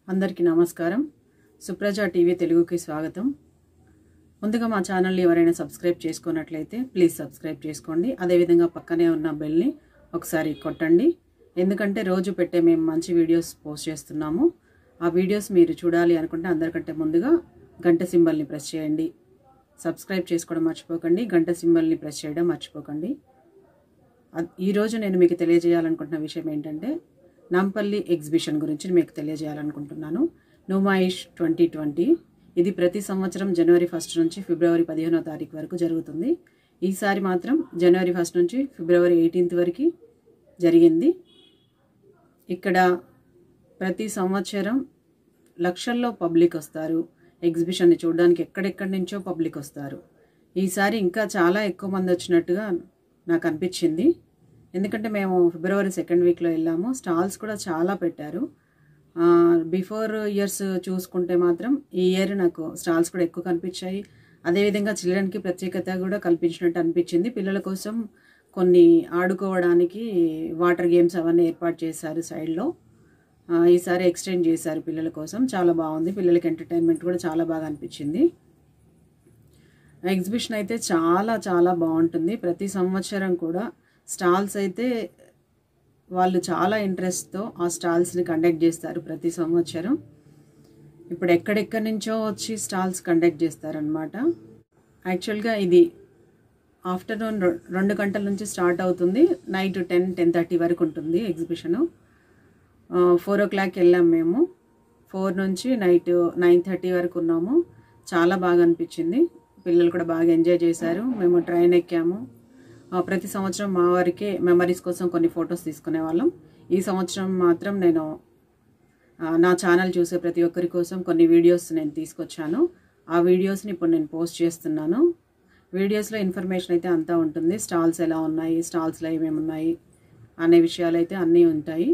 అందరికీ నమస్కారం. సుప్రజ టీవీ తెలుగుకి స్వాగతం. ముందుగా మా ఛానల్ని ఎవరైనా సబ్స్క్రైబ్ చేసుకున్నట్లయితే ప్లీజ్ సబ్స్క్రైబ్ చేసుకోండి. అదేవిధంగా పక్కనే ఉన్న బెల్ని ఒకసారి కొట్టండి. ఎందుకంటే రోజు పెట్టే మేము మంచి వీడియోస్ పోస్ట్ చేస్తున్నాము. ఆ వీడియోస్ మీరు చూడాలి అనుకుంటే అందరికంటే ముందుగా గంట సింబల్ని ప్రెస్ చేయండి. సబ్స్క్రైబ్ చేసుకోవడం మర్చిపోకండి. గంట సింబల్ని ప్రెస్ చేయడం మర్చిపోకండి. ఈరోజు నేను మీకు తెలియజేయాలనుకుంటున్న విషయం ఏంటంటే నాంపల్లి ఎగ్జిబిషన్ గురించి మీకు తెలియజేయాలనుకుంటున్నాను. నుమాయిష్ 2020 ఇది ప్రతి సంవత్సరం జనవరి 1 నుంచి ఫిబ్రవరి 15వ తారీఖు వరకు జరుగుతుంది. ఈసారి మాత్రం జనవరి 1 నుంచి ఫిబ్రవరి 18 వరకు జరిగింది. ఇక్కడ ప్రతి సంవత్సరం లక్షల్లో పబ్లిక్ వస్తారు. ఎగ్జిబిషన్ని చూడడానికి ఎక్కడెక్కడి నుంచో పబ్లిక్ వస్తారు. ఈసారి ఇంకా చాలా ఎక్కువ మంది వచ్చినట్టుగా నాకు అనిపించింది. ఎందుకంటే మేము ఫిబ్రవరి 2nd వీక్లో వెళ్ళాము. స్టాల్స్ కూడా చాలా పెట్టారు. బిఫోర్ ఇయర్స్ చూసుకుంటే మాత్రం ఈ ఇయర్ నాకు స్టాల్స్ కూడా ఎక్కువ కనిపించాయి. అదేవిధంగా చిల్డ్రన్కి ప్రత్యేకత కూడా కల్పించినట్టు అనిపించింది. పిల్లల కోసం కొన్ని ఆడుకోవడానికి వాటర్ గేమ్స్ అవన్నీ ఏర్పాటు చేశారు సైడ్లో. ఈసారి ఎక్స్టెండ్ చేశారు పిల్లల కోసం. చాలా బాగుంది. పిల్లలకి ఎంటర్టైన్మెంట్ కూడా చాలా బాగా అనిపించింది. ఎగ్జిబిషన్ అయితే చాలా చాలా బాగుంటుంది. ప్రతి సంవత్సరం కూడా స్టాల్స్ అయితే వాళ్ళు చాలా ఇంట్రెస్ట్తో ఆ స్టాల్స్ని కండక్ట్ చేస్తారు ప్రతి సంవత్సరం. ఇప్పుడు ఎక్కడెక్కడి నుంచో వచ్చి స్టాల్స్ కండక్ట్ చేస్తారనమాట. యాక్చువల్గా ఇది ఆఫ్టర్నూన్ 2 గంటల నుంచి స్టార్ట్ అవుతుంది. నైట్ 10-10:30 వరకు ఉంటుంది ఎగ్జిబిషను. 4 o'clock వెళ్ళాం మేము. 4 నుంచి నైట్ 9:30 వరకు ఉన్నాము. చాలా బాగా అనిపించింది. పిల్లలు కూడా బాగా ఎంజాయ్ చేశారు. మేము ట్రైన్ ఎక్కాము. ప్రతి సంవత్సరం మా వారికి మెమరీస్ కోసం కొన్ని ఫొటోస్ తీసుకునే వాళ్ళం. ఈ సంవత్సరం మాత్రం నేను నా ఛానల్ చూసే ప్రతి ఒక్కరి కోసం కొన్ని వీడియోస్ నేను తీసుకొచ్చాను. ఆ వీడియోస్ని ఇప్పుడు నేను పోస్ట్ చేస్తున్నాను. వీడియోస్లో ఇన్ఫర్మేషన్ అయితే అంతా ఉంటుంది. స్టాల్స్ ఎలా ఉన్నాయి, స్టాల్స్లో ఏమేమి ఉన్నాయి అనే విషయాలు అయితే అన్నీ ఉంటాయి.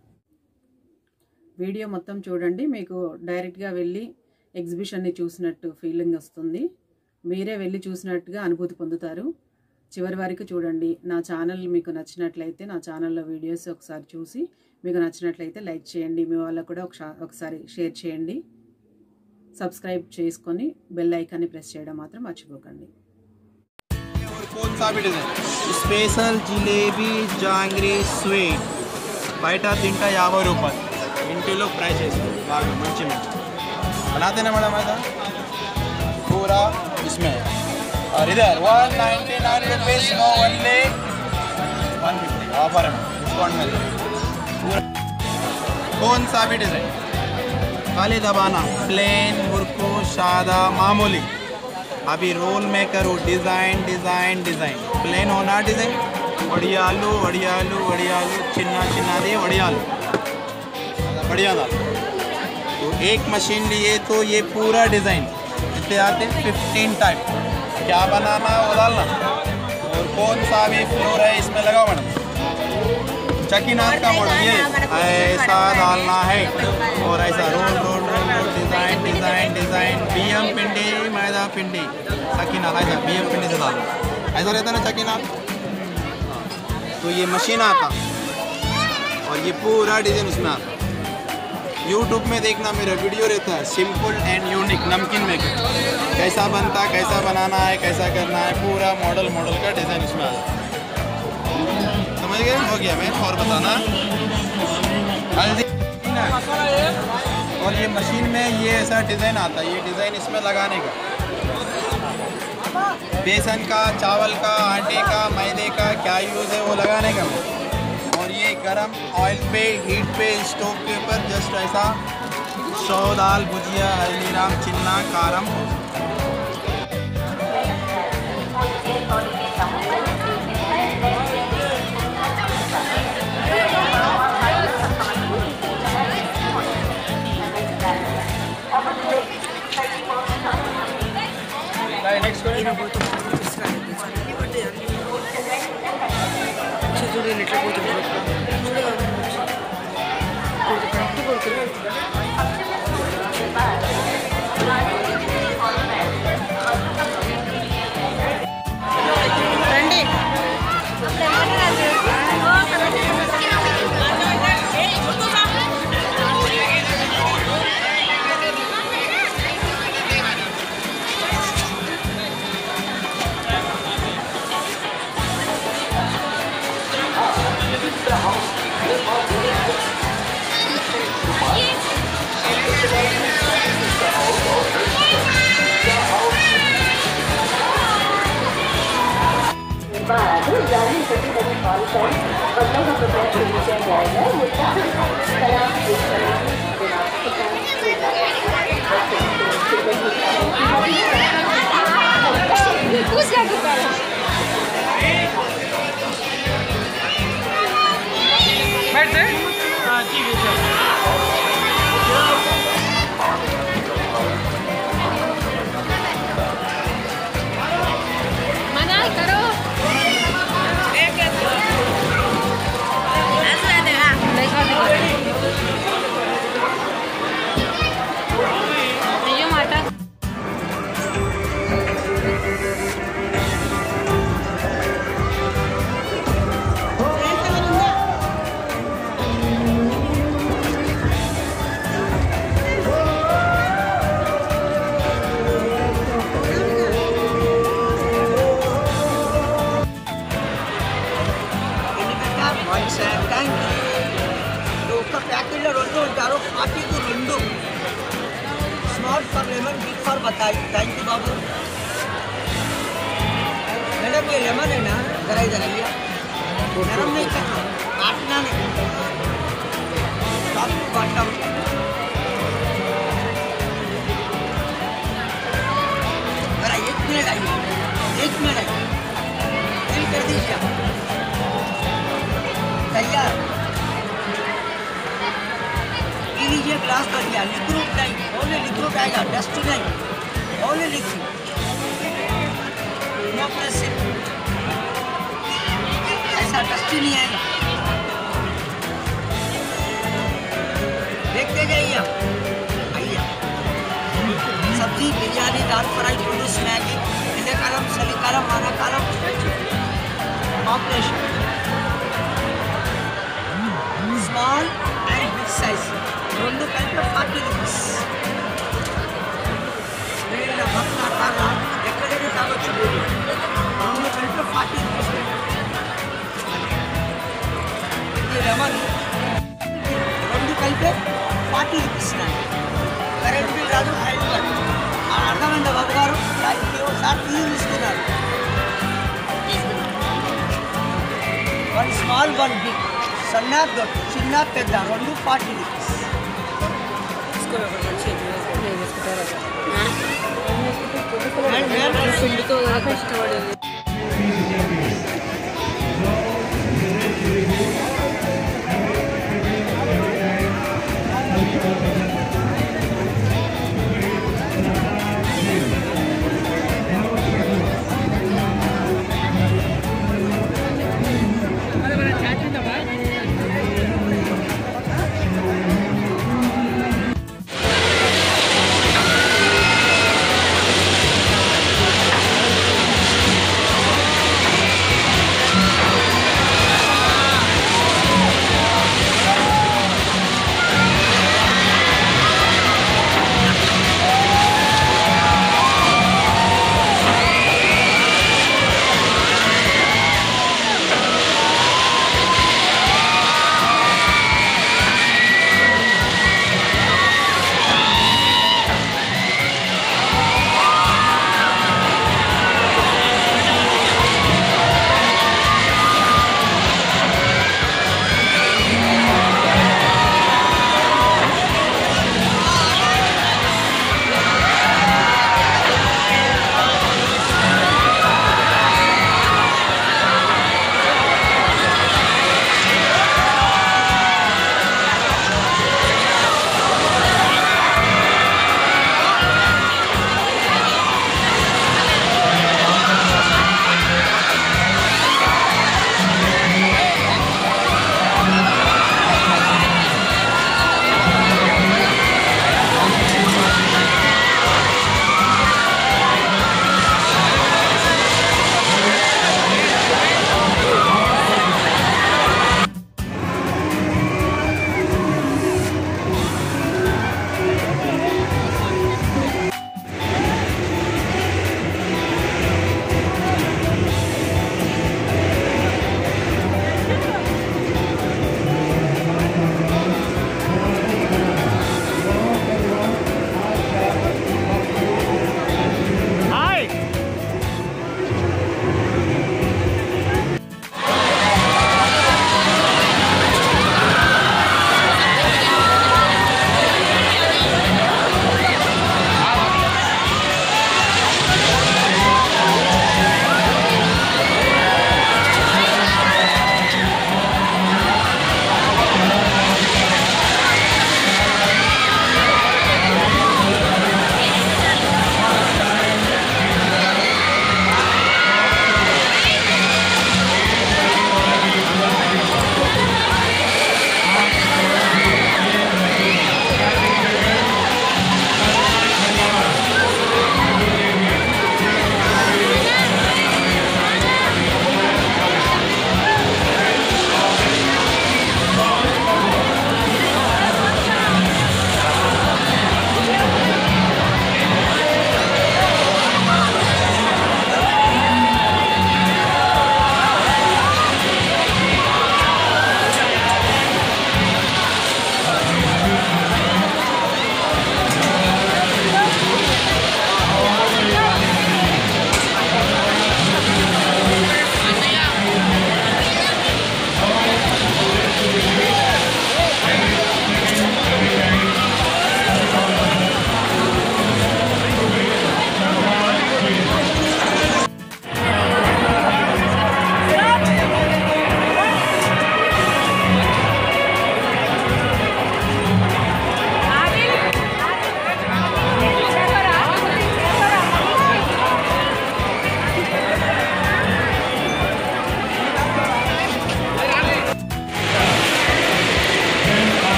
వీడియో మొత్తం చూడండి. మీకు డైరెక్ట్గా వెళ్ళి ఎగ్జిబిషన్ని చూసినట్టు ఫీలింగ్ వస్తుంది. మీరే వెళ్ళి చూసినట్టుగా అనుభూతి పొందుతారు. చివరి వరకు చూడండి. నా ఛానల్ మీకు నచ్చినట్లయితే నా ఛానల్లో వీడియోస్ ఒకసారి చూసి మీకు నచ్చినట్లయితే లైక్ చేయండి. మీ వాళ్ళకు కూడా ఒకసారి షేర్ చేయండి. సబ్స్క్రైబ్ చేసుకొని బెల్ ఐకాన్ని ప్రెస్ చేయడం మాత్రం మర్చిపోకండి. స్పెషల్ జిలేబీ జాంగ్రీ స్వీట్ బయట తింటా 50 రూపాయలు. ఇంటిలో ఫ్రై చేస్తాం బాగా మంచి बनाते ना मैडम ऐसा पूरा इसमें. और इधर 199 रुपीज़ नो ओनली 150 ऑफर है डिस्काउंट में पूरा. कौन सा भी डिज़ाइन खाली दबाना प्लेन मुर्को सादा मामूली. अभी रोल में करो डिज़ाइन डिज़ाइन डिज़ाइन प्लेन होना डिज़ाइन वड़ियालू वड़ियालू वड़ियालू चिन्ना चिन्ना दे वड़ियालू बढ़िया था. तो एक मशीन लिए तो ये पूरा डिज़ाइन इतने आते 15 टाइप. क्या बनाना है वो डालना. और कौन सा भी फ्लोर है इसमें लगा मैडम. चकीनाथ का मॉडल ये ऐसा डालना है और ऐसा roll roll roll roll design design design बियम पिंडी मैदा पिंडी चकीनाथ ऐसा बियम पिंडी से डालना ऐसा रहता ना चकीनाथ. तो ये मशीन आता और ये पूरा डिज़ाइन उसमें आता. यूट्यूब में देखना मेरा वीडियो रहता है सिंपल एंड यूनिक नमकीन मेकर. कैसा बनता कैसा बनाना है कैसा करना है पूरा मॉडल मॉडल का डिज़ाइन इसमें आता. समझ गए. हो गया मैं और बताना हल्दी. और ये मशीन में ये ऐसा डिज़ाइन आता है. ये डिज़ाइन इसमें लगाने का बेसन का चावल का आटे का मैदे का क्या यूज़ है वो लगाने का. और ये गरम ऑयल पे हीट पे स्टोव के ऊपर जस्ट ऐसा सौ दाल भुजिया हल्दीराम चिन्ना कारम. थैंक यू बाबू। मैडम ये लेमन है ना, जरा इधर आइए। नरम नहीं करना, काटना नहीं, टॉप टू बॉटम। जरा 1 मिनट आइए, 1 मिनट आइए, फिल कर दीजिए। तैयार, पी लीजिए ग्लास कर दिया। लिक्विड नहीं, ओनली लिक्विड आएगा, डस्ट नहीं, ओनली लिक्विड, नो प्रेसिंग, ऐसा डस्ट ही नहीं आएगा। देखते जाइए, आइए। सब्जी, बिरयानी, दाल फ्राई, नूडल्स, मैगी, इले कालम, सली कालम, माना कालम, combination, small and big size, రెండు కలిపి 40 రూపీస్। నేను భక్త కాదా ఎక్కడైనా తాగొచ్చు, రెండు కలిపి 40 రూపీస్। ఇది లెమన్, రెండు కలిపి 40 రూపీస్. కరెంట్ బిల్ రాదు, హైల్ కాదు, అర్థమైందా బాబు గారు? థ్యాంక్ యూ సార్, తీసుకున్నారు. 1 స్మాల్ 1 బిగ్, సన్న దొడ్డు, చిన్న పెద్ద, రెండు 40 రూపీస్। పిండితో ఇష్టపడేది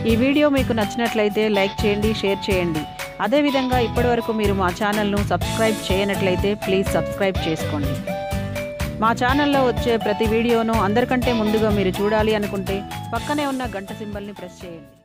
ఈ వీడియో మీకు నచ్చినట్లయితే లైక్ చేయండి, షేర్ చేయండి. అదేవిధంగా ఇప్పటివరకు మీరు మా ఛానల్ను సబ్స్క్రైబ్ చేయనట్లయితే ప్లీజ్ సబ్స్క్రైబ్ చేసుకోండి. మా ఛానల్లో వచ్చే ప్రతి వీడియోను అందరికంటే ముందుగా మీరు చూడాలి అనుకుంటే పక్కనే ఉన్న గంట సింబల్ని ప్రెస్ చేయండి.